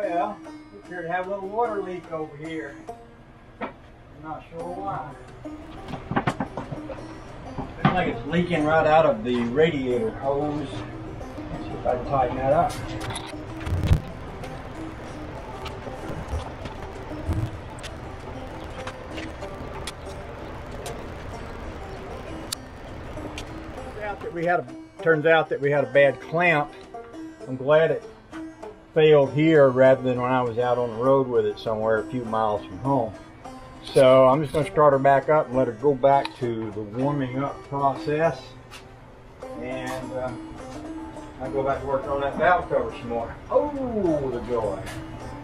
Well, we appear to have a little water leak over here. I'm not sure why. Looks like it's leaking right out of the radiator hose. Let's see if I can tighten that up. Turns out that we had a bad clamp. I'm glad it failed here rather than when I was out on the road with it somewhere a few miles from home. So I'm just going to start her back up and let her go back to the warming up process. And I'll go back to work on that valve cover some more. Oh, the joy.